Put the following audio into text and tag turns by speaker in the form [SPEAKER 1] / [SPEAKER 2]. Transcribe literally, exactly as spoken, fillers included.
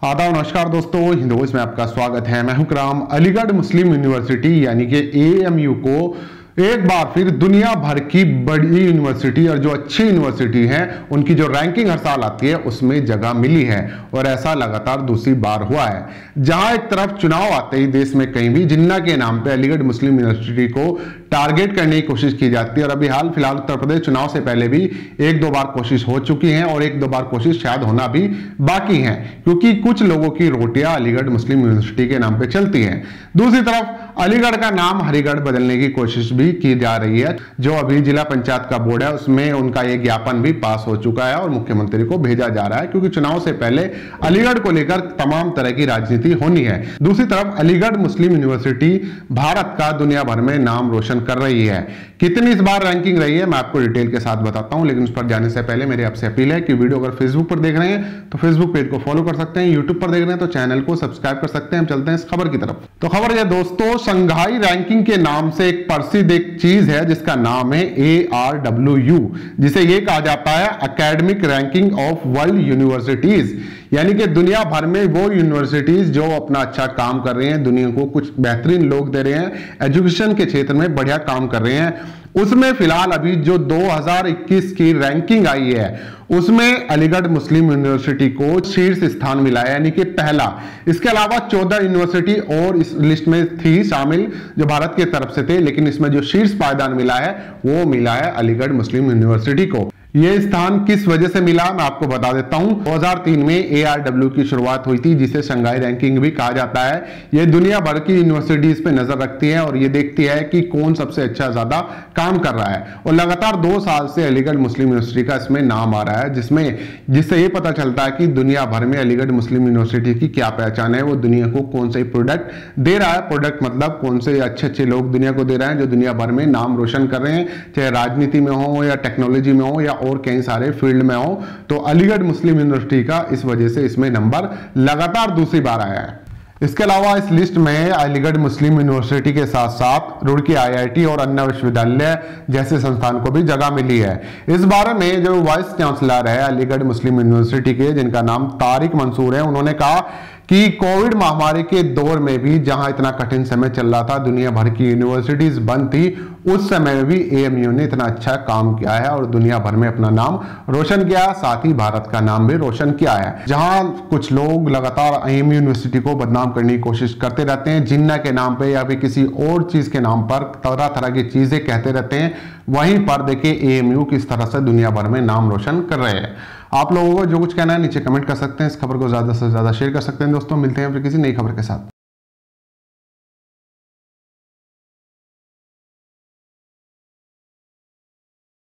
[SPEAKER 1] आदाब नमस्कार दोस्तों, हिंदोज में आपका स्वागत है। मैं हूं कराम। अलीगढ़ मुस्लिम यूनिवर्सिटी यानी कि ए एम यू को एक बार फिर दुनिया भर की बड़ी यूनिवर्सिटी और जो अच्छी यूनिवर्सिटी हैं उनकी जो रैंकिंग हर साल आती है उसमें जगह मिली है और ऐसा लगातार दूसरी बार हुआ है। जहां एक तरफ चुनाव आते ही देश में कहीं भी जिन्ना के नाम पे अलीगढ़ मुस्लिम यूनिवर्सिटी को टारगेट करने की कोशिश की जाती है और अभी हाल फिलहाल उत्तर प्रदेश चुनाव से पहले भी एक दो बार कोशिश हो चुकी है और एक दो बार कोशिश शायद होना भी बाकी है, क्योंकि कुछ लोगों की रोटियां अलीगढ़ मुस्लिम यूनिवर्सिटी के नाम पे चलती हैं। दूसरी तरफ अलीगढ़ का नाम हरिगढ़ बदलने की कोशिश भी की जा रही है। जो अभी जिला पंचायत का बोर्ड है उसमें उनका ये ज्ञापन भी पास हो चुका है और मुख्यमंत्री को भेजा जा रहा है, क्योंकि चुनाव से पहले अलीगढ़ को लेकर तमाम तरह की राजनीति होनी है। दूसरी तरफ अलीगढ़ मुस्लिम यूनिवर्सिटी भारत का दुनिया भर में नाम रोशन कर रही है। कितनी इस बार रैंकिंग रही है मैं आपको डिटेल के साथ बताता हूं, लेकिन उस पर जाने से पहले मेरी आपसे अपील है कि वीडियो अगर फेसबुक पर देख रहे हैं तो फेसबुक पेज को फॉलो कर सकते हैं, यूट्यूब पर देख रहे हैं तो चैनल को सब्सक्राइब कर सकते हैं। हम चलते हैं इस खबर की तरफ। तो खबर यह दोस्तों, शंघाई रैंकिंग के नाम से एक प्रसिद्ध एक चीज है जिसका नाम है ए आर डब्ल्यू यू, जिसे यह कहा जाता है Academic Ranking of World Universities, यानी कि दुनिया भर में वो यूनिवर्सिटीज जो अपना अच्छा काम कर रहे हैं, दुनिया को कुछ बेहतरीन लोग दे रहे हैं, एजुकेशन के क्षेत्र में बढ़िया काम कर रहे हैं, उसमें फिलहाल अभी जो दो हज़ार इक्कीस की रैंकिंग आई है उसमें अलीगढ़ मुस्लिम यूनिवर्सिटी को शीर्ष स्थान मिला है, यानी कि पहला। इसके अलावा चौदह यूनिवर्सिटी और इस लिस्ट में थी शामिल जो भारत की तरफ से थे, लेकिन इसमें जो शीर्ष पायदान मिला है वो मिला है अलीगढ़ मुस्लिम यूनिवर्सिटी को। यह स्थान किस वजह से मिला मैं आपको बता देता हूं। दो हज़ार तीन में ए आर डब्ल्यू की शुरुआत हुई थी, जिसे शंघाई रैंकिंग भी कहा जाता है। यह दुनिया भर की यूनिवर्सिटीज पे नजर रखती है और यह देखती है कि कौन सबसे अच्छा ज्यादा काम कर रहा है, और लगातार दो साल से अलीगढ़ मुस्लिम यूनिवर्सिटी का इसमें नाम आ रहा है, जिसमें जिससे यह पता चलता है कि दुनिया भर में अलीगढ़ मुस्लिम यूनिवर्सिटी की क्या पहचान है, वो दुनिया को कौन से प्रोडक्ट दे रहा है। प्रोडक्ट मतलब कौन से अच्छे अच्छे लोग दुनिया को दे रहे हैं जो दुनिया भर में नाम रोशन कर रहे हैं, चाहे राजनीति में हो या टेक्नोलॉजी में हो या और कई सारे फील्ड में हो। तो अलीगढ़ मुस्लिम यूनिवर्सिटी का इस वजह से इसमें नंबर लगातार दूसरी बार आया है। इसके अलावा इस लिस्ट में अलीगढ़ मुस्लिम यूनिवर्सिटी के साथ साथ रुड़की आई आई टी और अन्य विश्वविद्यालय जैसे संस्थान को भी जगह मिली है। इस बारे में जो वाइस चांसलर है अलीगढ़ मुस्लिम यूनिवर्सिटी के, जिनका नाम तारिक मंसूर है, उन्होंने कहा कि कोविड महामारी के दौर में भी जहां इतना कठिन समय चल रहा था, दुनिया भर की यूनिवर्सिटीज बंद थी, उस समय में भी ए एम यू ने इतना अच्छा काम किया है और दुनिया भर में अपना नाम रोशन किया, साथ ही भारत का नाम भी रोशन किया है। जहां कुछ लोग लगातार ए एम यू यूनिवर्सिटी को बदनाम करने की कोशिश करते रहते हैं, जिन्ना के नाम पे या फिर किसी और चीज के नाम पर तरह तरह की चीजें कहते रहते हैं, वहीं पर देखिए ए एम यू किस तरह से दुनिया भर में नाम रोशन कर रहे हैं। आप लोगों को जो कुछ कहना है नीचे कमेंट कर सकते हैं। इस खबर को ज्यादा से ज्यादा शेयर कर सकते हैं। दोस्तों मिलते हैं फिर किसी नई खबर के साथ।